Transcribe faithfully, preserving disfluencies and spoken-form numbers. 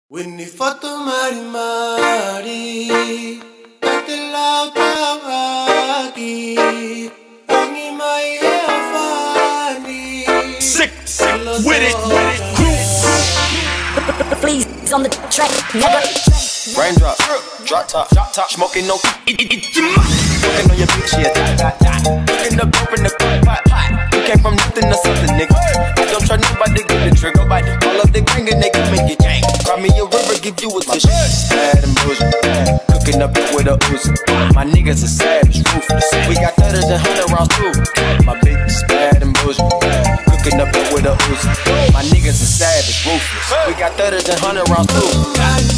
U I N I FOTU mari-mari, natelaw tawagi, ongi may funny. Sick, sick with it, with it. Please on the track, never. Raindrop, drop top, drop top, smoking no. Smoking on your bitch, yeah. Cooking up dope in the pot, pot. You came from nothing to something, nigga. I don't try nobody, get the trigger. All of the gang and niggas make it gang. Cry me a river, give you a tissue. Bad and bullshit, cooking up with a Uzi. My niggas are savage, ruthless. We got thudders and hundred rounds too. My bitch is bad and bullshit, cooking up with a Uzi. My niggas are savage, ruthless. We got thudders and hundred rounds too.